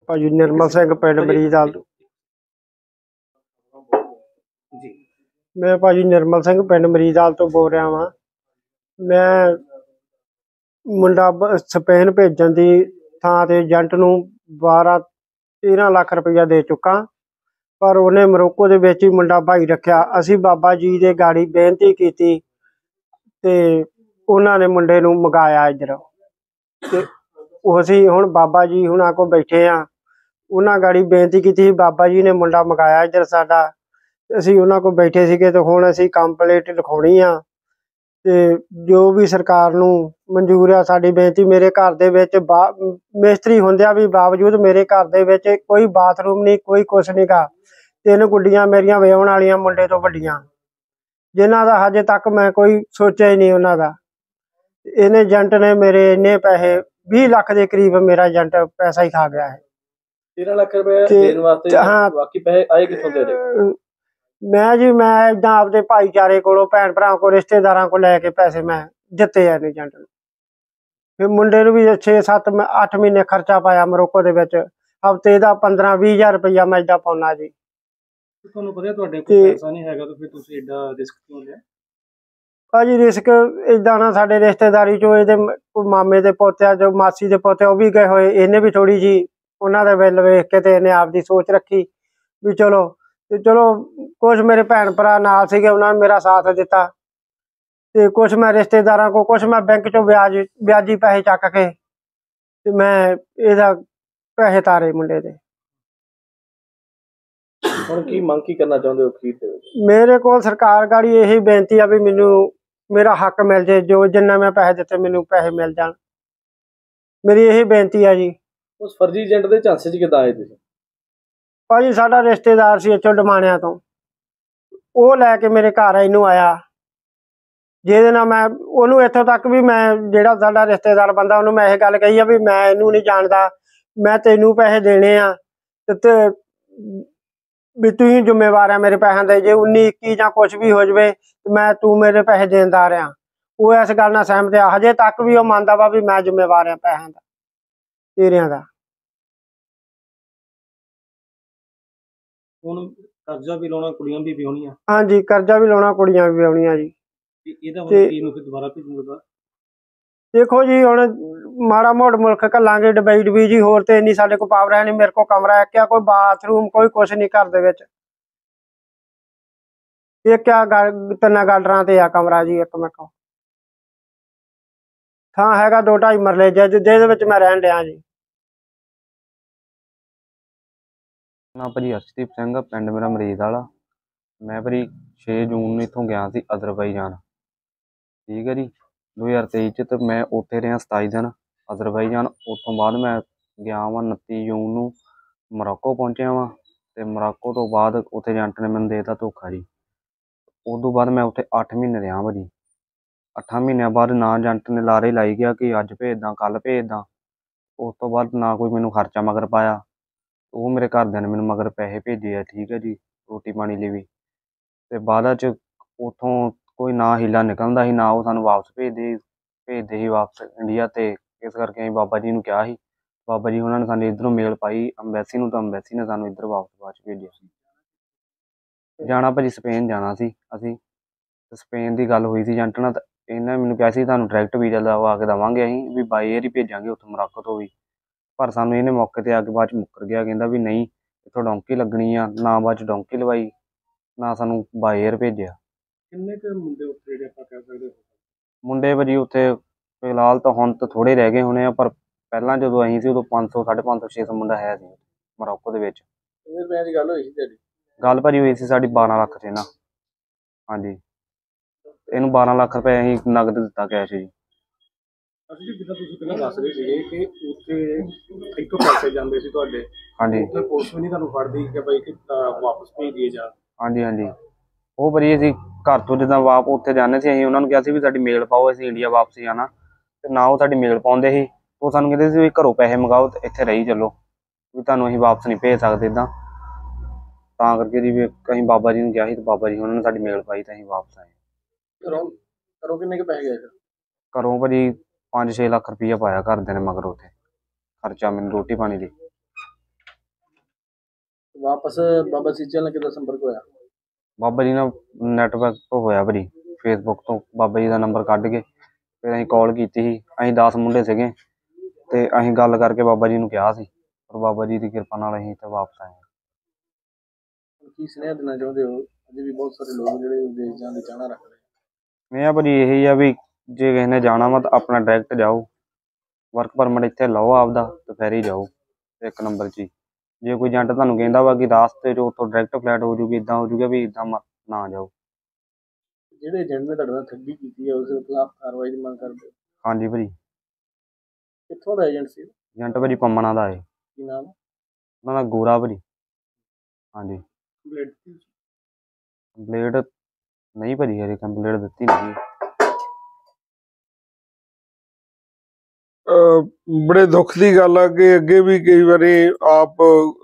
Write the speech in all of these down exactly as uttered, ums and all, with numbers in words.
ਭਾਜੀ ਨਿਰਮਲ ਸਿੰਘ ਪਿੰਡ ਮਰੀਦਾਲ ਤੋਂ। ਮੈਂ ਭਾਜੀ ਨਿਰਮਲ ਸਿੰਘ ਪਿੰਡ ਮਰੀਦਾਲ ਤੋਂ ਬੋਲ ਰਿਹਾ ਵਾਂ। ਮੈਂ ਮੁੰਡਾ ਸਪੇਨ ਭੇਜਣ ਦੀ ਥਾਂ ਤੇ ਏਜੰਟ ਨੂੰ ਬਾਰਾਂ ਤੇਰਾਂ ਲੱਖ ਰੁਪਈਆ ਦੇ ਚੁੱਕਾ, ਪਰ ਉਹਨੇ ਮੋਰੋਕੋ ਦੇ ਵਿੱਚ ਹੀ ਮੁੰਡਾ ਭਾਈ ਰੱਖਿਆ। ਅਸੀਂ ਬਾਬਾ ਜੀ ਦੇ ਗਾੜੀ ਬੇਨਤੀ ਕੀਤੀ ਤੇ ਉਹਨਾਂ ਨੇ ਮੁੰਡੇ ਨੂੰ ਮੰਗਾਇਆ ਇੱਧਰ। ਤੇ ਅਸੀਂ ਹੁਣ ਬਾਬਾ ਜੀ ਹੁਣਾਂ ਕੋਲ ਬੈਠੇ ਆ, ਉਹਨਾਂ ਗਾੜੀ ਬੇਨਤੀ ਕੀਤੀ ਸੀ, ਬਾਬਾ ਜੀ ਨੇ ਮੁੰਡਾ ਮੰਗਾਇਆ ਇੱਧਰ ਸਾਡਾ। ਅਸੀਂ ਉਹਨਾਂ ਕੋਲ ਬੈਠੇ ਸੀਗੇ ਤੇ ਹੁਣ ਅਸੀਂ ਕੰਪਲੇਂਟ ਲਿਖਾਉਣੀ ਆ ਤੇ ਜੋ ਵੀ ਸਰਕਾਰ ਨੂੰ ਮਨਜ਼ੂਰ ਆ ਸਾਡੀ ਬੇਨਤੀ। ਮੇਰੇ ਘਰ ਦੇ ਵਿੱਚ ਬਾ ਮਿਸਤਰੀ ਹੁੰਦਿਆਂ ਵੀ ਬਾਵਜੂਦ ਮੇਰੇ ਘਰ ਦੇ ਵਿੱਚ ਕੋਈ ਬਾਥਰੂਮ ਨਹੀਂ, ਕੋਈ ਕੁਛ ਨਹੀਂ ਗਾ। ਤਿੰਨ ਗੁੱਡੀਆਂ ਮੇਰੀਆਂ ਵਿਆਹੁਣ ਵਾਲੀਆਂ ਮੁੰਡੇ ਤੋਂ ਵੱਡੀਆਂ, ਜਿਨ੍ਹਾਂ ਦਾ ਹਜੇ ਤੱਕ ਮੈਂ ਕੋਈ ਸੋਚਿਆ ਹੀ ਨਹੀਂ ਉਹਨਾਂ ਦਾ। ਇਹਨੇ ਏਜੰਟ ਨੇ ਮੇਰੇ ਇੰਨੇ ਪੈਸੇ ਵੀਹ ਲੱਖ ਦੇ ਕਰੀਬ ਮੇਰਾ ਏਜੰਟ ਪੈਸਾ ਹੀ ਖਾ ਗਿਆ ਹੈ। ਤੇਰਾਂ ਲੱਖ ਰੁਪਏ ਦੇਣ ਵਾਸਤੇ ਹਾਂ, ਬਾਕੀ ਪੈਸੇ ਆਏ ਕਿੱਥੋਂ ਤੇਰੇ? ਮੈਂ ਜੀ ਮੈਂ ਏਦਾਂ ਆਪਦੇ ਭਾਈਚਾਰੇ ਕੋਲੋਂ, ਭੈਣ ਭਰਾ ਕੋਲ, ਰਿਸ਼ਤੇਦਾਰਾਂ ਕੋਲ ਲੈ ਕੇ ਪੈਸੇ ਮੈਂ ਦਿੱਤੇ ਆ ਏਜੰਟ ਨੂੰ। ਫਿਰ ਮੁੰਡੇ ਨੂੰ ਵੀ ਛੇ ਸੱਤ ਅੱਠ ਮਹੀਨੇ ਖਰਚਾ ਪਾਇਆ ਮੋਰੋਕੋ ਦੇ ਵਿੱਚ। ਹਫ਼ਤੇ ਦਾ ਪੰਦਰਾਂ ਵੀਹ ਹਜ਼ਾਰ ਰੁਪਈਆ ਮੈਂ ਏਦਾਂ ਪਾਉਣਾ ਜੀ। ਤੁਹਾਨੂੰ ਪਤਾ ਤੁਹਾਡੇ ਕੋਲ ਪੈਸਾ ਨਹੀਂ ਹੈਗਾ ਤਾਂ ਫਿਰ ਤੁਸੀਂ ਏਡਾ ਰਿਸਕ ਕਿਉਂ ਲਿਆ? ਭਾਜੀ ਰਿਸਕ ਏਦਾਂ ਨਾ, ਸਾਡੇ ਰਿਸ਼ਤੇਦਾਰੀ ਚੋਂ ਇਹਦੇ ਮਾਮੇ ਦੇ ਪੋਤਿਆਂ ਜੋ ਮਾਸੀ ਦੇ ਪੋਤੇ ਉਹ ਵੀ ਗਏ ਹੋਏ। ਇਹਨੇ ਵੀ ਥੋੜੀ ਜੀ ਉਹਨਾਂ ਦੇ ਬਿੱਲ ਵੇਖ ਕੇ ਤੇ ਇਹਨੇ ਆਪਦੀ ਸੋਚ ਰੱਖੀ ਵੀ ਚਲੋ ਤੇ ਚਲੋ ਕੁਛ ਮੇਰੇ ਭੈਣ ਭਰਾ ਨਾਲ ਸੀਗੇ, ਉਹਨਾਂ ਨੇ ਮੇਰਾ ਸਾਥ ਦਿੱਤਾ ਤੇ ਕੁਛ ਮੈਂ ਰਿਸ਼ਤੇਦਾਰਾਂ ਕੋਲ, ਕੁਛ ਮੈਂ ਬੈਂਕ ਚੋਂ ਵਿਆਜ ਵਿਆਜੀ ਪੈਸੇ ਚੱਕ ਕੇ ਤੇ ਮੈਂ ਇਹਦਾ ਪੈਸੇ ਤਾਰੇ ਮੁੰਡੇ ਦੇ। ਹੁਣ ਕੀ ਮੰਗ ਕੀ ਕਰਨਾ ਚਾਹੁੰਦੇ ਹੋ ਅਖੀਰ ਦੇ ਵਿੱਚ? ਮੇਰੇ ਕੋਲ ਸਰਕਾਰ ਗਾੜੀ ਇਹੀ ਬੇਨਤੀ ਆ ਵੀ ਮੈਨੂੰ ਮੇਰਾ ਹੱਕ ਮਿਲ ਜੇ, ਜੋ ਜਿੰਨਾ ਮੈਂ ਪੈਸੇ ਦਿੱਤੇ ਮੈਨੂੰ ਪੈਸੇ ਮਿਲ ਜਾਣ। ਮੇਰੀ ਇਹੀ ਬੇਨਤੀ ਆ ਜੀ। ਉਸ ਫਰਜ਼ੀ ਏਜੰਟ ਦੇ ਝਾਂਸੇ 'ਚ ਕਿੱਦਾਂ ਆਏ ਤੁਸੀਂ? ਭਾਜੀ ਸਾਡਾ ਰਿਸ਼ਤੇਦਾਰ ਸੀ ਇੱਥੋਂ ਡਮਾਣਿਆਂ ਤੋਂ, ਉਹ ਲੈ ਕੇ ਮੇਰੇ ਘਰ ਇਹਨੂੰ ਆਇਆ, ਜਿਹਦੇ ਨਾਲ ਮੈਂ ਉਹਨੂੰ ਇੱਥੋਂ ਤੱਕ ਵੀ ਮੈਂ ਜਿਹੜਾ ਸਾਡਾ ਰਿਸ਼ਤੇਦਾਰ ਬੰਦਾ ਉਹਨੂੰ ਮੈਂ ਇਹ ਗੱਲ ਕਹੀ ਆ ਵੀ ਮੈਂ ਇਹਨੂੰ ਨਹੀਂ ਜਾਣਦਾ, ਮੈਂ ਤੈਨੂੰ ਪੈਸੇ ਦੇਣੇ ਆ ਤੇ ਵੀ ਤੂੰ ਜ਼ਿੰਮੇਵਾਰ ਆ ਮੇਰੇ ਪੈਸਿਆਂ ਦੇ। ਜੇ ਉੱਨੀ ਇੱਕੀ ਜਾਂ ਕੁਛ ਵੀ ਹੋ ਜਾਵੇ ਮੈਂ ਤੂੰ ਮੇਰੇ ਪੈਸੇ ਦੇਣਦਾਰ ਆ। ਉਹ ਇਸ ਗੱਲ ਨਾਲ ਸਹਿਮਤ ਆ, ਹਜੇ ਤੱਕ ਵੀ ਉਹ ਮੰਨਦਾ ਵਾ ਵੀ ਮੈਂ ਜ਼ਿੰਮੇਵਾਰ ਆ ਪੈਸਿਆਂ ਦਾ ਤੇਰਿਆਂ ਦਾ। ਹੁਣ ਕਰਜ਼ਾ ਵੀ ਲਾਉਣਾ, ਕੁੜੀਆਂ ਵੀ ਵਿਆਹੁਣੀਆਂ? ਹਾਂਜੀ, ਕਰਜ਼ਾ ਵੀ ਲਾਉਣਾ, ਕੁੜੀਆਂ ਵੀ ਵਿਆਹੁਣੀਆਂ ਜੀ। ਇਹਦਾ ਹੁਣ ਕੀ ਨੂੰ ਫਿਰ ਦੁਬਾਰਾ ਭੇਜੂਗਾ? ਦੇਖੋ ਜੀ ਹੁਣ ਮਾੜਾ ਮੋੜ ਮੁਲਕ ਘੱਲਾਂਗੇ ਡਬਈ ਡਬਈ ਜੀ, ਹੋਰ ਤੇ ਇੰਨੀ ਸਾਡੇ ਕੋਲ ਪਾਵਰ ਹੈ ਨਹੀਂ। ਮੇਰੇ ਕੋਲ ਕਮਰਾ ਇੱਕ ਆ, ਕੋਈ ਬਾਥਰੂਮ ਕੋਈ ਕੁਛ ਨਹੀਂ ਘਰ ਦੇ ਵਿੱਚ। ਇੱਕ ਆ ਤਿੰਨਾਂ ਗਾਡਰਾਂ ਤੇ ਆ ਕਮਰਾ ਜੀ, ਇੱਕ ਮੇਰੇ ਕੋਲ ਥਾਂ ਹੈਗਾ ਦੋ ਢਾਈ ਮਰਲੇ ਜਿਹਦੇ ਵਿੱਚ ਮੈਂ ਰਹਿਣ ਡਿਆ ਜੀ। ਨਾ ਭਾਜੀ ਅਰਸ਼ਦੀਪ ਸਿੰਘ, ਪਿੰਡ ਮੇਰਾ ਮਰੀਦਾਲ। ਮੈਂ ਭਾਜੀ ਛੇ ਜੂਨ ਨੂੰ ਇੱਥੋਂ ਗਿਆ ਸੀ ਅਜ਼ਰਬਾਈਜਾਨ, ਠੀਕ ਹੈ ਜੀ, ਦੋ ਹਜ਼ਾਰ ਤੇਈ 'ਚ। ਅਤੇ ਮੈਂ ਉੱਥੇ ਰਿਹਾ ਸਤਾਈ ਦਿਨ ਅਜ਼ਰਬਾਈਜਾਨ। ਉਸ ਤੋਂ ਬਾਅਦ ਮੈਂ ਗਿਆ ਵਾਂ ਉਨੱਤੀ ਜੂਨ ਨੂੰ ਮੋਰੋਕੋ ਪਹੁੰਚਿਆ ਵਾਂ। ਅਤੇ ਮੋਰੋਕੋ ਤੋਂ ਬਾਅਦ ਉੱਥੇ ਏਜੰਟ ਨੇ ਮੈਨੂੰ ਦੇ ਦਿੱਤਾ ਧੋਖਾ ਜੀ। ਉਸ ਤੋਂ ਬਾਅਦ ਮੈਂ ਉੱਥੇ ਅੱਠ ਮਹੀਨੇ ਰਿਹਾ ਭਾਜੀ। ਅੱਠਾਂ ਮਹੀਨਿਆਂ ਬਾਅਦ ਨਾ ਏਜੰਟ ਨੇ ਲਾਰੇ ਲਾਈ ਗਿਆ ਕਿ ਅੱਜ ਭੇਜਦਾ, ਕੱਲ੍ਹ ਭੇਜਦਾ। ਉਸ ਤੋਂ ਬਾਅਦ ਨਾ ਕੋਈ ਮੈਨੂੰ ਖਰਚਾ ਮਗਰ ਪਾਇਆ। ਉਹ ਮੇਰੇ ਘਰਦਿਆਂ ਨੇ ਮੈਨੂੰ ਮਗਰ ਪੈਸੇ ਭੇਜੇ ਆ, ਠੀਕ ਹੈ ਜੀ, ਰੋਟੀ ਪਾਣੀ ਲਈ ਵੀ। ਅਤੇ ਬਾਅਦ 'ਚ ਉੱਥੋਂ ਕੋਈ ਨਾ ਹੀਲਾ ਨਿਕਲਦਾ ਸੀ, ਨਾ ਉਹ ਸਾਨੂੰ ਵਾਪਸ ਭੇਜਦੇ ਭੇਜਦੇ ਸੀ ਵਾਪਸ ਇੰਡੀਆ। ਅਤੇ ਇਸ ਕਰਕੇ ਅਸੀਂ ਬਾਬਾ ਜੀ ਨੂੰ ਕਿਹਾ ਸੀ, ਬਾਬਾ ਜੀ ਉਹਨਾਂ ਨੇ ਸਾਨੂੰ ਇੱਧਰੋਂ ਮੇਲ ਪਾਈ ਅੰਬੈਸੀ ਨੂੰ, ਤਾਂ ਅੰਬੈਸੀ ਨੇ ਸਾਨੂੰ ਇੱਧਰ ਵਾਪਸ ਬਾਅਦ 'ਚ ਭੇਜਿਆ ਸੀ। ਜਾਣਾ ਭਾਜੀ ਸਪੇਨ ਜਾਣਾ ਸੀ ਅਸੀਂ। ਸਪੇਨ ਦੀ ਗੱਲ ਹੋਈ ਸੀ ਏਜੰਟ ਨਾਲ, ਤਾਂ ਇਹਨੇ ਮੈਨੂੰ ਕਿਹਾ ਸੀ ਤੁਹਾਨੂੰ ਡਾਇਰੈਕਟ ਵੀਜ਼ਾ ਲਵਾ ਕੇ ਦੇਵਾਂਗੇ ਅਸੀਂ, ਵੀ ਬਾਈ ਏਅਰ ਹੀ ਭੇਜਾਂਗੇ ਉੱਥੋਂ ਮੋਰੋਕੋ ਤੋਂ ਵੀ। ਪਰ ਸਾਨੂੰ ਇਹਨੇ ਮੌਕੇ 'ਤੇ ਆ ਕੇ ਬਾਅਦ 'ਚ ਮੁੱਕਰ ਗਿਆ, ਕਹਿੰਦਾ ਵੀ ਨਹੀਂ ਇੱਥੋਂ ਡੋਂਕੀ ਲੱਗਣੀ ਆ। ਨਾ ਬਾਅਦ 'ਚ ਡੋਂਕੀ ਲਵਾਈ, ਨਾ ਸਾਨੂੰ ਬਾਈ ਏਅਰ ਭੇਜਿਆ। ਕਿੰਨੇ ਕੁ ਮੁੰਡੇ ਉੱਥੇ ਜਿਹੜੇ ਆਪਾਂ ਕਹਿ ਸਕਦੇ? ਮੁੰਡੇ ਭਾਜੀ ਉੱਥੇ ਫਿਲਹਾਲ ਤਾਂ ਹੁਣ ਤਾਂ ਥੋੜ੍ਹੇ ਰਹਿ ਗਏ ਹੋਣੇ ਆ, ਪਰ ਪਹਿਲਾਂ ਜਦੋਂ ਅਸੀਂ ਸੀ ਉਦੋਂ ਪੰਜ ਸੌ ਸਾਢੇ ਪੰਜ ਸੌ ਛੇ ਸੌ ਮੁੰਡਾ ਹੈ ਸੀ ਮੋਰੋਕੋ ਦੇ ਵਿੱਚ। ਕਿੰਨੇ ਰੁਪਏ ਦੀ ਗੱਲ ਹੋਈ ਸੀ ਤੁਹਾਡੀ? ਗੱਲ ਭਾਜੀ ਹੋਈ ਸੀ ਸਾਡੀ ਬਾਰਾਂ ਲੱਖ 'ਚ ਨਾ। ਹਾਂਜੀ, ਇਹਨੂੰ ਬਾਰਾਂ ਲੱਖ ਰੁਪਏ ਅਸੀਂ ਨਗਦ ਦਿੱਤਾ ਕੈਸ਼ ਜੀ। ਅਸੀਂ ਜਿੱਦਾਂ ਤੁਸੀਂ ਪਹਿਲਾਂ ਦੱਸ ਰਹੇ ਸੀਗੇ ਕਿ ਉੱਥੇ ਇੱਥੋਂ ਪੈਸੇ ਜਾਂਦੇ ਸੀ ਤੁਹਾਡੇ। ਹਾਂਜੀ, ਉੱਥੇ ਪੁਲਿਸ ਵੀ ਨਹੀਂ ਤੁਹਾਨੂੰ ਫੜਦੀ ਕਿ ਬਾਈ ਵਾਪਸ ਭੇਜ ਦੀਏ ਜਾ? ਹਾਂਜੀ ਹਾਂਜੀ, ਉਹ ਭਾਜੀ ਅਸੀਂ ਘਰ ਤੋਂ ਜਿੱਦਾਂ ਵਾਪ ਉੱਥੇ ਜਾਂਦੇ ਸੀ, ਅਸੀਂ ਉਹਨਾਂ ਨੂੰ ਕਿਹਾ ਸੀ ਵੀ ਸਾਡੀ ਮੇਲ ਪਾਓ, ਅਸੀਂ ਇੰਡੀਆ ਵਾਪਸ ਜਾਣਾ। ਅਤੇ ਨਾ ਉਹ ਸਾਡੀ ਮੇਲ ਪਾਉਂਦੇ ਸੀ। ਉਹ ਸਾਨੂੰ ਕਹਿੰਦੇ ਸੀ ਵੀ ਘਰੋਂ ਪੈਸੇ ਮੰਗਾਓ ਅਤੇ ਇੱਥੇ ਰਹੀ ਚੱਲੋ, ਵੀ ਤੁਹਾਨੂੰ ਅਸੀਂ ਵਾਪਸ ਨਹੀਂ ਭੇਜ ਸਕਦੇ ਇੱਦਾਂ। ਤਾਂ ਕਰਕੇ ਜੀ ਵੀ ਅਸੀਂ ਬਾਬਾ ਜੀ ਨੂੰ ਕਿਹਾ ਸੀ ਅਤੇ ਬਾਬਾ ਜੀ ਉਹਨਾਂ ਨੇ ਸਾਡੀ ਮੇਲ ਪਾਈ ਤਾਂ ਅਸੀਂ ਵਾਪਸ ਆਏ। ਘਰੋਂ ਘਰੋਂ ਕਿੰਨੇ ਕੁ ਪੈਸੇ ਗਏ ਫਿਰ? ਘਰੋਂ ਭਾਜੀ ਪੰਜ ਛੇ ਲੱਖ ਰੁਪਈਆ ਪਾਇਆ ਘਰਦਿਆਂ ਨੇ ਮਗਰ ਉੱਥੇ ਖਰਚਾ ਮੈਨੂੰ ਰੋਟੀ ਪਾਣੀ ਲਈ। ਵਾਪਸ ਬਾਬਾ ਸੀਚਲ ਨਾਲ ਕਿੱਦਾਂ ਸੰਪਰਕ ਹੋਇਆ? ਬਾਬਾ ਜੀ ਨਾਲ ਨੈਟਵਰਕ ਤੋਂ ਹੋਇਆ ਭਾਜੀ, ਫੇਸਬੁੱਕ ਤੋਂ ਬਾਬਾ ਜੀ ਦਾ ਨੰਬਰ ਕੱਢ ਕੇ ਫਿਰ ਅਸੀਂ ਕਾਲ ਕੀਤੀ ਸੀ। ਅਸੀਂ ਦਸ ਮੁੰਡੇ ਸੀਗੇ ਤੇ ਅਸੀਂ ਗੱਲ ਕਰਕੇ ਬਾਬਾ ਜੀ ਨੂੰ ਕਿਹਾ ਸੀ, ਪਰ ਬਾਬਾ ਜੀ ਦੀ ਕਿਰਪਾ ਨਾਲ ਅਸੀਂ ਇੱਥੇ ਵਾਪਸ ਆਏ। ਕੀ ਸੁਨੇਹਾ ਦੇਣਾ ਚਾਹੁੰਦੇ ਹੋ? ਅਜੇ ਵੀ ਬਹੁਤ ਸਾਰੇ ਲੋਕ ਜਿਹੜੇ ਵਿਦੇਸ਼ ਜਾਣ ਦੀ ਚਾਹਨਾ ਰੱਖਦੇ ਆ। ਮੈਂ ਭਾਜੀ ਇਹੀ ਆ ਵੀ ਜੇ ਕਿਸੇ ਨੇ ਜਾਣਾ ਵਾ ਤਾਂ ਆਪਣਾ ਡਾਇਰੈਕਟ ਜਾਓ, ਵਰਕ ਪਰਮਿਟ ਇੱਥੇ ਲਓ ਆਪਦਾ ਤੇ ਫਿਰ ਹੀ ਜਾਓ ਇੱਕ ਨੰਬਰ 'ਚ ਹੀ। ਜੇ ਕੋਈ ਏਜੰਟ ਤੁਹਾਨੂੰ ਕਹਿੰਦਾ ਵਾ ਕਿ ਰਾਸਤੇ 'ਚ ਉੱਥੋਂ ਡਾਇਰੈਕਟ ਫਲਾਈਟ ਹੋ ਜੂਗੀ, ਇੱਦਾਂ ਹੋ ਜੂਗਾ, ਵੀ ਇੱਦਾਂ ਨਾ ਜਾਓ। ਜਿਹੜੇ ਏਜੰਟ ਨੇ ਤੁਹਾਡੇ ਨਾਲ ਠੱਗੀ ਕੀਤੀ ਹੈ ਉਸ ਦੇ ਖਿਲਾਫ ਕਾਰਵਾਈ ਦੀ ਮੰਗ ਕਰਦੇ ਹੋ? ਹਾਂਜੀ ਭਾਜੀ। ਕਿੱਥੋਂ ਦਾ ਏਜੰਟ ਸੀ? ਏਜੰਟ ਭਾਜੀ ਪੰਮਣਾ ਦਾ ਹੈ। ਕੀ ਨਾਮ? ਉਹਨਾਂ ਦਾ ਗੋਰਾ ਭਾਜੀ। ਹਾਂਜੀ। ਕੰਪਲੇਂਟ ਕੰਪਲੇਂਟ ਨਹੀਂ ਭਾਜੀ, ਹਜੇ ਕੰਪਲੇਂਟ ਦਿੱਤੀ ਨਹੀਂ। ਬੜੇ ਦੁੱਖ ਦੀ ਗੱਲ ਆ ਕਿ ਅੱਗੇ ਵੀ ਕਈ ਵਾਰੀ ਆਪ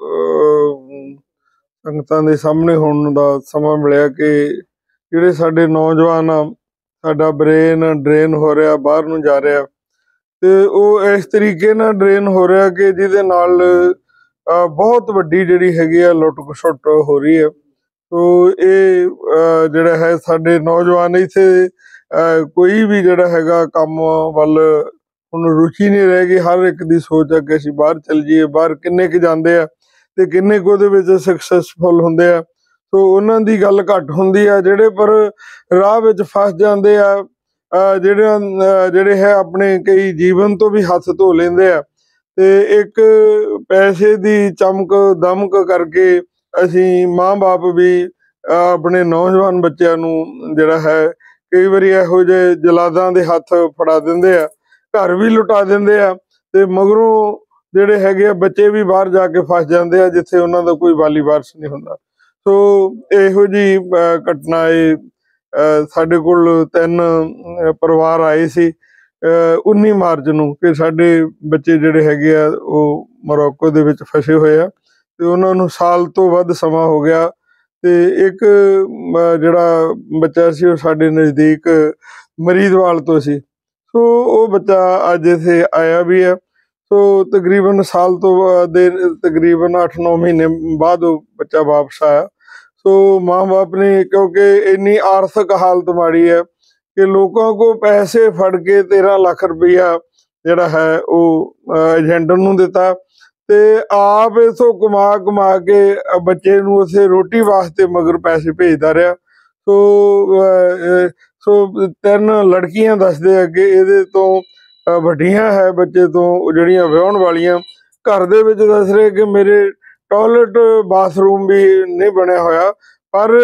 ਸੰਗਤਾਂ ਦੇ ਸਾਹਮਣੇ ਹੋਣ ਦਾ ਸਮਾਂ ਮਿਲਿਆ ਕਿ ਜਿਹੜੇ ਸਾਡੇ ਨੌਜਵਾਨ ਆ, ਸਾਡਾ ਬ੍ਰੇਨ ਡਰੇਨ ਹੋ ਰਿਹਾ, ਬਾਹਰ ਨੂੰ ਜਾ ਰਿਹਾ, ਤੇ ਉਹ ਇਸ ਤਰੀਕੇ ਨਾਲ ਡਰੇਨ ਹੋ ਰਿਹਾ ਕਿ ਜਿਹਦੇ ਨਾਲ ਬਹੁਤ ਵੱਡੀ ਜਿਹੜੀ ਹੈਗੀ ਆ ਲੁੱਟ ਖਸੁੱਟ ਹੋ ਰਹੀ ਹੈ। ਸੋ ਇਹ ਜਿਹੜਾ ਹੈ ਸਾਡੇ ਨੌਜਵਾਨ ਇੱਥੇ ਕੋਈ ਵੀ ਜਿਹੜਾ ਹੈਗਾ ਕੰਮ ਵੱਲ ਹੁਣ ਰੁਚੀ ਨਹੀਂ ਰਹਿ ਗਈ। ਹਰ ਇੱਕ ਦੀ ਸੋਚ ਹੈ ਕਿ ਅਸੀਂ ਬਾਹਰ ਚੱਲ ਜਾਈਏ। ਬਾਹਰ ਕਿੰਨੇ ਕੁ ਜਾਂਦੇ ਆ ਤੇ ਕਿੰਨੇ ਕੁ ਉਹਦੇ ਵਿੱਚ ਸਕਸੈਸਫੁਲ ਹੁੰਦੇ ਆ। ਸੋ ਉਹਨਾਂ ਦੀ ਗੱਲ ਘੱਟ ਹੁੰਦੀ ਆ। ਜਿਹੜੇ ਪਰ ਰਾਹ ਵਿੱਚ ਫਸ ਜਾਂਦੇ ਆ, ਜਿਹੜੇ ਜਿਹੜੇ ਹੈ ਆਪਣੇ ਕਈ ਜੀਵਨ ਤੋਂ ਵੀ ਹੱਥ ਧੋ ਲੈਂਦੇ ਆ, ਤੇ ਇੱਕ ਪੈਸੇ ਦੀ ਚਮਕ ਦਮਕ ਕਰਕੇ ਅਸੀਂ ਮਾਂ ਬਾਪ ਵੀ ਆਪਣੇ ਨੌਜਵਾਨ ਬੱਚਿਆਂ ਨੂੰ ਜਿਹੜਾ ਹੈ ਕਈ ਵਾਰੀ ਇਹੋ ਜਿਹੇ ਜਲਾਦਾਂ ਦੇ ਹੱਥ ਫੜਾ ਦਿੰਦੇ ਆ, ਘਰ ਵੀ ਲੁਟਾ ਦਿੰਦੇ ਆ, ਤੇ ਮਗਰੋਂ ਜਿਹੜੇ ਹੈਗੇ ਆ ਬੱਚੇ ਵੀ ਬਾਹਰ ਜਾ ਕੇ ਫਸ ਜਾਂਦੇ ਆ ਜਿੱਥੇ ਉਹਨਾਂ ਦਾ ਕੋਈ ਵਾਲੀ ਵਾਰਸ ਨਹੀਂ ਹੁੰਦਾ। ਸੋ ਇਹੋ ਜਿਹੀ ਘਟਨਾ ਇਹ ਸਾਡੇ ਕੋਲ ਤਿੰਨ ਪਰਿਵਾਰ ਆਏ ਸੀ ਉੱਨੀ ਮਾਰਚ ਨੂੰ ਕਿ ਸਾਡੇ ਬੱਚੇ ਜਿਹੜੇ ਹੈਗੇ ਆ ਉਹ ਮੋਰੋਕੋ ਦੇ ਵਿੱਚ ਫਸੇ ਹੋਏ ਆ, ਤੇ ਉਹਨਾਂ ਨੂੰ ਸਾਲ ਤੋਂ ਵੱਧ ਸਮਾਂ ਹੋ ਗਿਆ। ਤੇ ਇੱਕ ਜਿਹੜਾ ਬੱਚਾ ਸੀ ਉਹ ਸਾਡੇ ਨਜ਼ਦੀਕ ਮਰੀਦਵਾਲ ਤੋਂ ਸੀ। ਸੋ ਉਹ ਬੱਚਾ ਅੱਜ ਇੱਥੇ ਆਇਆ ਵੀ ਹੈ। ਸੋ ਤਕਰੀਬਨ ਸਾਲ ਤੋਂ ਦੇ ਤਕਰੀਬਨ ਅੱਠ ਨੌ ਮਹੀਨੇ ਬਾਅਦ ਉਹ ਬੱਚਾ ਵਾਪਸ ਆਇਆ। ਸੋ ਮਾਂ ਬਾਪ ਨੇ, ਕਿਉਂਕਿ ਇੰਨੀ ਆਰਥਿਕ ਹਾਲਤ ਮਾੜੀ ਹੈ ਕਿ ਲੋਕਾਂ ਕੋਲ ਪੈਸੇ ਫੜ ਕੇ ਤੇਰਾਂ ਲੱਖ ਰੁਪਈਆ ਜਿਹੜਾ ਹੈ ਉਹ ਏਜੰਟ ਨੂੰ ਦਿੱਤਾ, ਤੇ ਆਪ ਇਥੋਂ ਕਮਾ ਕਮਾ ਕੇ ਬੱਚੇ ਨੂੰ ਉੱਥੇ ਰੋਟੀ ਵਾਸਤੇ ਮਗਰ ਪੈਸੇ ਭੇਜਦਾ ਰਿਹਾ। ਸੋ ਸੋ ਤਿੰਨ ਲੜਕੀਆਂ ਦੱਸਦੇ ਆ ਕਿ ਇਹਦੇ ਤੋਂ ਵੱਡੀਆਂ ਹੈ ਬੱਚੇ ਤੋਂ ਜਿਹੜੀਆਂ ਵਿਆਹੁਣ ਵਾਲੀਆਂ। ਘਰ ਦੇ ਵਿੱਚ ਦੱਸ ਰਹੇ ਕਿ ਮੇਰੇ ਟੋਇਲਟ ਬਾਥਰੂਮ ਵੀ ਨਹੀਂ ਬਣਿਆ ਹੋਇਆ, ਪਰ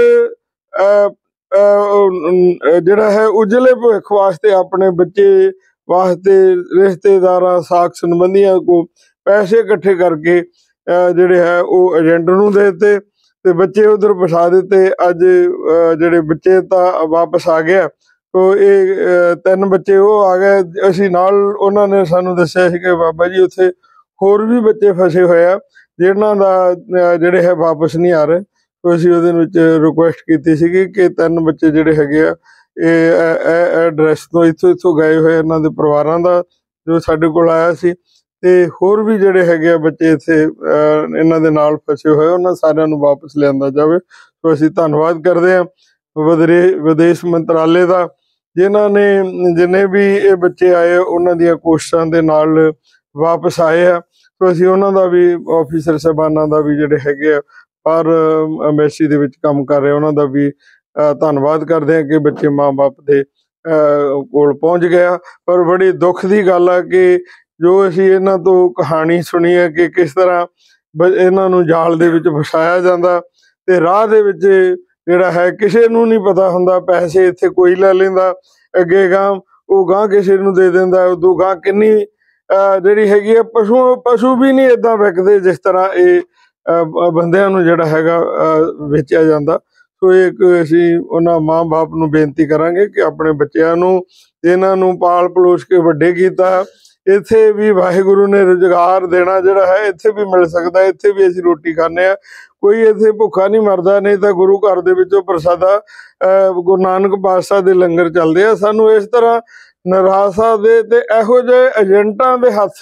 ਜਿਹੜਾ ਹੈ ਉਜਲੇ ਭਵਿੱਖ ਵਾਸਤੇ ਆਪਣੇ ਬੱਚੇ ਵਾਸਤੇ ਰਿਸ਼ਤੇਦਾਰਾਂ ਸਾਕ ਸੰਬੰਧੀਆਂ ਕੋ ਪੈਸੇ ਇਕੱਠੇ ਕਰਕੇ ਜਿਹੜੇ ਹੈ ਉਹ ਏਜੰਟ ਨੂੰ ਦੇ ਦਿੱਤੇ, ਤੇ ਬੱਚੇ ਉਧਰ ਫਸਾ ਦਿੱਤੇ। ਅੱਜ ਜਿਹੜੇ ਬੱਚੇ ਤਾਂ ਵਾਪਸ ਆ ਗਿਆ। ਸੋ ਇਹ ਤਿੰਨ ਬੱਚੇ ਉਹ ਆ ਗਏ। ਅਸੀਂ ਨਾਲ ਉਹਨਾਂ ਨੇ ਸਾਨੂੰ ਦੱਸਿਆ ਸੀ ਕਿ ਬਾਬਾ ਜੀ ਉੱਥੇ ਹੋਰ ਵੀ ਬੱਚੇ ਫਸੇ ਹੋਏ ਆ ਜਿਹਨਾਂ ਦਾ ਜਿਹੜੇ ਹੈ ਵਾਪਸ ਨਹੀਂ ਆ ਰਹੇ। ਸੋ ਅਸੀਂ ਉਹਦੇ ਵਿੱਚ ਰਿਕੁਐਸਟ ਕੀਤੀ ਸੀਗੀ ਕਿ ਤਿੰਨ ਬੱਚੇ ਜਿਹੜੇ ਹੈਗੇ ਆ ਇਹ ਐਡਰੈਸ ਤੋਂ ਇੱਥੋਂ ਇੱਥੋਂ ਗਏ ਹੋਏ ਇਹਨਾਂ ਦੇ ਪਰਿਵਾਰਾਂ ਦਾ ਜੋ ਸਾਡੇ ਕੋਲ ਆਇਆ ਸੀ, ਤੇ ਹੋਰ ਵੀ ਜਿਹੜੇ ਹੈਗੇ ਆ ਬੱਚੇ ਇੱਥੇ ਇਹਨਾਂ ਦੇ ਨਾਲ ਫਸੇ ਹੋਏ ਉਹਨਾਂ ਸਾਰਿਆਂ ਨੂੰ ਵਾਪਸ ਲਿਆਂਦਾ ਜਾਵੇ। ਸੋ ਅਸੀਂ ਧੰਨਵਾਦ ਕਰਦੇ ਹਾਂ ਵਿਦੇ ਵਿਦੇਸ਼ ਮੰਤਰਾਲੇ ਦਾ, ਜਿਨ੍ਹਾਂ ਨੇ ਜਿੰਨੇ ਵੀ ਇਹ ਬੱਚੇ ਆਏ ਉਹਨਾਂ ਦੀਆਂ ਕੋਸ਼ਿਸ਼ਾਂ ਦੇ ਨਾਲ ਵਾਪਸ ਆਏ ਆ। ਸੋ ਅਸੀਂ ਉਹਨਾਂ ਦਾ ਵੀ, ਆਫਿਸਰ ਸਾਹਿਬਾਨਾਂ ਦਾ ਵੀ ਜਿਹੜੇ ਹੈਗੇ ਆ ਪਰ ਐਮਬੈਸੀ ਦੇ ਵਿੱਚ ਕੰਮ ਕਰ ਰਹੇ ਉਹਨਾਂ ਦਾ ਵੀ ਧੰਨਵਾਦ ਕਰਦੇ ਹਾਂ ਕਿ ਬੱਚੇ ਮਾਂ ਬਾਪ ਦੇ ਕੋਲ ਪਹੁੰਚ ਗਿਆ। ਪਰ ਬੜੀ ਦੁੱਖ ਦੀ ਗੱਲ ਆ ਕਿ ਜੋ ਅਸੀਂ ਇਹਨਾਂ ਤੋਂ ਕਹਾਣੀ ਸੁਣੀ ਹੈ ਕਿ ਕਿਸ ਤਰ੍ਹਾਂ ਇਹਨਾਂ ਨੂੰ ਜਾਲ ਦੇ ਵਿੱਚ ਫਸਾਇਆ ਜਾਂਦਾ, ਤੇ ਰਾਹ ਦੇ ਵਿੱਚ ਜਿਹੜਾ ਹੈ ਕਿਸੇ ਨੂੰ ਨਹੀਂ ਪਤਾ ਹੁੰਦਾ, ਪੈਸੇ ਇੱਥੇ ਕੋਈ ਲੈ ਲੈਂਦਾ, ਅੱਗੇ ਗਾਂ ਉਹ ਗਾਂ ਕਿਸੇ ਨੂੰ ਦੇ ਦਿੰਦਾ, ਉਦੋਂ ਗਾਂ ਕਿੰਨੀ ਜਿਹੜੀ ਹੈਗੀ ਆ ਪਸ਼ੂ ਪਸ਼ੂ ਵੀ ਨਹੀਂ ਇੱਦਾਂ ਵਿਕਦੇ ਜਿਸ ਤਰ੍ਹਾਂ ਇਹ ਬੰਦਿਆਂ ਨੂੰ ਜਿਹੜਾ ਹੈਗਾ ਵੇਚਿਆ ਜਾਂਦਾ। ਸੋ ਇੱਕ ਅਸੀਂ ਉਹਨਾਂ ਮਾਂ ਬਾਪ ਨੂੰ ਬੇਨਤੀ ਕਰਾਂਗੇ ਕਿ ਆਪਣੇ ਬੱਚਿਆਂ ਨੂੰ ਇਹਨਾਂ ਨੂੰ ਪਾਲ ਪਲੋਸ ਕੇ ਵੱਡੇ ਕੀਤਾ। ਇੱਥੇ ਵੀ ਵਾਹਿਗੁਰੂ ਨੇ ਰੁਜ਼ਗਾਰ ਦੇਣਾ ਜਿਹੜਾ ਹੈ ਇੱਥੇ ਵੀ ਮਿਲ ਸਕਦਾ, ਇੱਥੇ ਵੀ ਅਸੀਂ ਰੋਟੀ ਖਾਂਦੇ ਹਾਂ, ਕੋਈ ਇੱਥੇ ਭੁੱਖਾ ਨਹੀਂ ਮਰਦਾ। ਨਹੀਂ ਤਾਂ ਗੁਰੂ ਘਰ ਦੇ ਵਿੱਚੋਂ ਪ੍ਰਸਾਦਾ ਗੁਰੂ ਨਾਨਕ ਪਾਤਸ਼ਾਹ ਦੇ ਲੰਗਰ ਚੱਲਦੇ ਆ। ਸਾਨੂੰ ਇਸ ਤਰ੍ਹਾਂ ਨਿਰਾਸ਼ਾ ਦੇ ਤੇ ਇਹੋ ਜਿਹੇ ਏਜੰਟਾਂ ਦੇ ਹੱਥ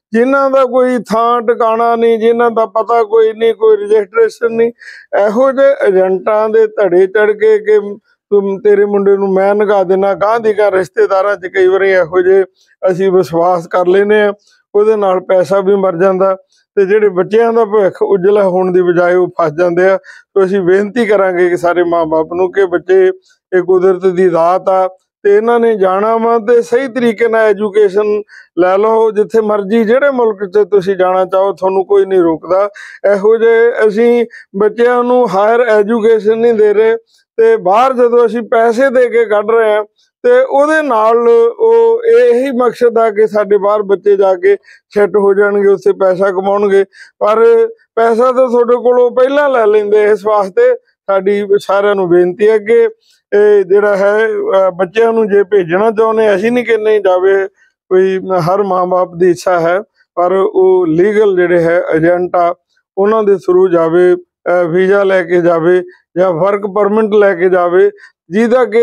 ਜਿਨ੍ਹਾਂ ਦਾ ਕੋਈ ਥਾਂ ਟਿਕਾਣਾ ਨਹੀਂ, ਜਿਨ੍ਹਾਂ ਦਾ ਪਤਾ ਕੋਈ ਨਹੀਂ, ਕੋਈ ਰਜਿਸਟ੍ਰੇਸ਼ਨ ਨਹੀਂ, ਇਹੋ ਜਿਹੇ ਏਜੰਟਾਂ ਦੇ ਧੜੇ ਚੜ ਕੇ ਕਿ ਤੂੰ ਤੇਰੇ ਮੁੰਡੇ ਨੂੰ ਮੈਂ ਨਗਾ ਦੇਣਾ, ਗਾਂਹ ਦੀ ਗਾਂਹ ਰਿਸ਼ਤੇਦਾਰਾਂ 'ਚ ਕਈ ਵਾਰੀ ਇਹੋ ਜਿਹੇ ਅਸੀਂ ਵਿਸ਼ਵਾਸ ਕਰ ਲੈਂਦੇ ਹਾਂ, ਉਹਦੇ ਨਾਲ ਪੈਸਾ ਵੀ ਮਰ ਜਾਂਦਾ ਤੇ ਜਿਹੜੇ ਬੱਚਿਆਂ ਦਾ ਭਵਿੱਖ ਉਜਲਾ ਹੋਣ ਦੀ ਬਜਾਏ ਉਹ ਫਸ ਜਾਂਦੇ ਆ। ਸੋ ਅਸੀਂ ਬੇਨਤੀ ਕਰਾਂਗੇ ਕਿ ਸਾਰੇ ਮਾਂ-ਬਾਪ ਨੂੰ ਕਿ ਬੱਚੇ ਇਹ ਕੁਦਰਤ ਦੀ ਦਾਤ ਆ ਤੇ ਇਹਨਾਂ ਨੇ ਜਾਣਾ ਵਾ ਤੇ ਸਹੀ ਤਰੀਕੇ ਨਾਲ ਐਜੂਕੇਸ਼ਨ ਲੈ ਲਓ। ਜਿੱਥੇ ਮਰਜ਼ੀ ਜਿਹੜੇ ਮੁਲਕ 'ਚ ਤੁਸੀਂ ਜਾਣਾ ਚਾਹੋ ਤੁਹਾਨੂੰ ਕੋਈ ਨਹੀਂ ਰੋਕਦਾ। ਇਹੋ ਜਿਹੇ ਅਸੀਂ ਬੱਚਿਆਂ ਨੂੰ ਹਾਇਰ ਐਜੂਕੇਸ਼ਨ ਨਹੀਂ ਦੇ ਰਹੇ ਤੇ ਬਾਹਰ ਜਦੋਂ ਅਸੀਂ ਪੈਸੇ ਦੇ ਕੇ ਕੱਢ ਰਹੇ ਹਾਂ ਤੇ ਉਹਦੇ ਨਾਲ ਉਹ ਇਹੀ ਮਕਸਦ ਆ ਕਿ ਸਾਡੇ ਬਾਹਰ ਬੱਚੇ ਜਾ ਕੇ ਸੈੱਟ ਹੋ ਜਾਣਗੇ, ਉੱਥੇ ਪੈਸਾ ਕਮਾਉਣਗੇ। ਪਰ ਪੈਸਾ ਤਾਂ ਤੁਹਾਡੇ ਕੋਲੋਂ ਪਹਿਲਾਂ ਲੈ ਲੈਂਦੇ। ਇਸ ਵਾਸਤੇ ਸਾਡੀ ਸਾਰਿਆਂ ਨੂੰ ਬੇਨਤੀ ਹੈ ਕਿ ਇਹ ਜਿਹੜਾ ਹੈ ਬੱਚਿਆਂ ਨੂੰ ਜੇ ਭੇਜਣਾ ਚਾਹੁੰਦੇ, ਅਸੀਂ ਨਹੀਂ ਕਿ ਨਹੀਂ ਜਾਵੇ, ਕੋਈ ਹਰ ਮਾਂ-ਬਾਪ ਦੀ ਇੱਛਾ ਹੈ, ਪਰ ਉਹ ਲੀਗਲ ਜਿਹੜੇ ਹੈ ਏਜੰਟ ਆ ਉਹਨਾਂ ਦੇ ਥਰੂ ਜਾਵੇ, ਵੀਜ਼ਾ ਲੈ ਕੇ ਜਾਵੇ ਜਾਂ ਵਰਕ ਪਰਮਿਟ ਲੈ ਕੇ ਜਾਵੇ, ਜਿਹਦਾ ਕਿ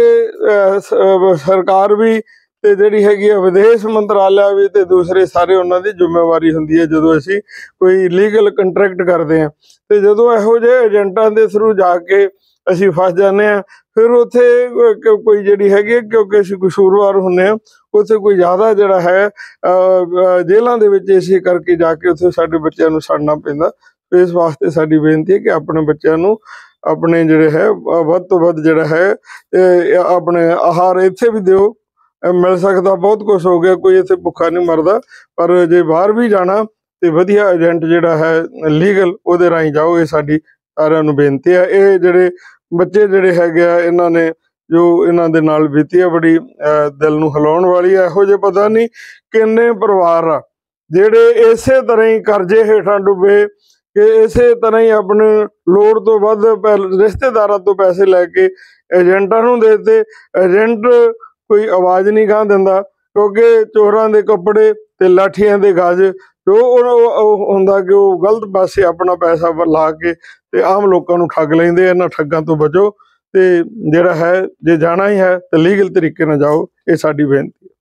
ਸਰਕਾਰ ਵੀ ਤੇ ਜਿਹੜੀ ਹੈਗੀ ਆ ਵਿਦੇਸ਼ ਮੰਤਰਾਲਾ ਵੀ ਤੇ ਦੂਸਰੇ ਸਾਰੇ ਉਹਨਾਂ ਦੀ ਜ਼ਿੰਮੇਵਾਰੀ ਹੁੰਦੀ ਹੈ ਜਦੋਂ ਅਸੀਂ ਕੋਈ ਲੀਗਲ ਕੰਟਰੈਕਟ ਕਰਦੇ ਹਾਂ। ਤੇ ਜਦੋਂ ਇਹੋ ਜਿਹੇ ਏਜੰਟਾਂ ਦੇ ਥਰੂ ਜਾ ਕੇ ਅਸੀਂ ਫਸ ਜਾਂਦੇ ਹਾਂ, ਫਿਰ ਉੱਥੇ ਕੋਈ ਜਿਹੜੀ ਹੈਗੀ, ਕਿਉਂਕਿ ਅਸੀਂ ਕਸੂਰਵਾਰ ਹੁੰਦੇ ਹਾਂ, ਉੱਥੇ ਕੋਈ ਜ਼ਿਆਦਾ ਜਿਹੜਾ ਹੈ ਜੇਲ੍ਹਾਂ ਦੇ ਵਿੱਚ ਇਸੇ ਕਰਕੇ ਜਾ ਕੇ ਉੱਥੇ ਸਾਡੇ ਬੱਚਿਆਂ ਨੂੰ ਸੜਨਾ ਪੈਂਦਾ। ਇਸ ਵਾਸਤੇ ਸਾਡੀ ਬੇਨਤੀ ਹੈ ਕਿ ਆਪਣੇ ਬੱਚਿਆਂ ਨੂੰ ਆਪਣੇ ਜਿਹੜੇ ਹੈ ਵੱਧ ਤੋਂ ਵੱਧ ਜਿਹੜਾ ਹੈ ਆਪਣੇ ਆਹਾਰ ਇੱਥੇ ਵੀ ਦਿਓ। ਮਿਲ ਸਕਦਾ ਬਹੁਤ ਕੁਛ ਹੋ ਗਿਆ, ਕੋਈ ਇੱਥੇ ਭੁੱਖਾ ਨਹੀਂ ਮਰਦਾ, ਪਰ ਜੇ ਬਾਹਰ ਵੀ ਜਾਣਾ ਤੇ ਵਧੀਆ ਏਜੰਟ ਜਿਹੜਾ ਹੈ ਲੀਗਲ ਉਹਦੇ ਰਾਹੀਂ ਜਾਓ। ਇਹ ਸਾਡੀ ਸਾਰਿਆਂ ਨੂੰ ਬੇਨਤੀ ਹੈ। ਇਹ ਜਿਹੜੇ ਬੱਚੇ ਜਿਹੜੇ ਹੈਗੇ ਆ ਇਹਨਾਂ ਨੇ ਜੋ ਇਹਨਾਂ ਦੇ ਨਾਲ ਬੀਤੀ ਆ ਬੜੀ ਦਿਲ ਨੂੰ ਹਿਲਾਉਣ ਵਾਲੀ ਹੈ। ਇਹੋ ਜਿਹੇ ਪਤਾ ਨਹੀਂ ਕਿੰਨੇ ਪਰਿਵਾਰ ਆ ਜਿਹੜੇ ਇਸੇ ਤਰ੍ਹਾਂ ਹੀ ਕਰਜ਼ੇ ਹੇਠਾਂ ਡੁੱਬੇ ਕਿ ਇਸੇ ਤਰ੍ਹਾਂ ਹੀ ਆਪਣੇ ਲੋੜ ਤੋਂ ਵੱਧ ਰਿਸ਼ਤੇਦਾਰਾਂ ਤੋਂ ਪੈਸੇ ਲੈ ਕੇ ਏਜੰਟਾਂ ਨੂੰ ਦੇ ਦਿੱਤੇ। ਏਜੰਟ ਕੋਈ ਆਵਾਜ਼ ਨਹੀਂ ਗਾਹ ਦਿੰਦਾ ਕਿਉਂਕਿ ਚੋਰਾਂ ਦੇ ਕੱਪੜੇ ਤੇ ਲਾਠੀਆਂ ਦੇ ਗਾਜ ਜੋ ਉਹ ਹੁੰਦਾ ਕਿ ਉਹ ਗਲਤ ਪਾਸੇ ਆਪਣਾ ਪੈਸਾ ਲਾ ਕੇ ਤੇ ਆਮ ਲੋਕਾਂ ਨੂੰ ਠੱਗ ਲੈਂਦੇ। ਇਹਨਾਂ ਠੱਗਾਂ ਤੋਂ ਬਚੋ ਤੇ ਜਿਹੜਾ ਹੈ ਜੇ ਜਾਣਾ ਹੀ ਹੈ ਤਾਂ ਲੀਗਲ ਤਰੀਕੇ ਨਾਲ ਜਾਓ। ਇਹ ਸਾਡੀ ਬੇਨਤੀ ਹੈ।